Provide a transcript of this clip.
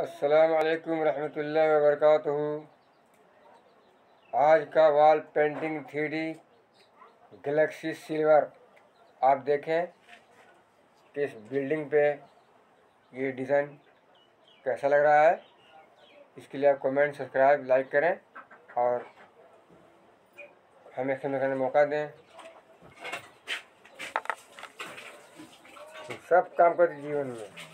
अस्सलाम वालेकुम रहमतुल्लाहि व बरकातुहू। आज का wall painting 3D Galaxy silver आप देखें कि इस बिल्डिंग पे ये डिज़ाइन कैसा लग रहा है। इसके लिए आप कमेंट, सब्सक्राइब, लाइक करें और हमें समझने का मौका दें। सब काम करते जीवन में।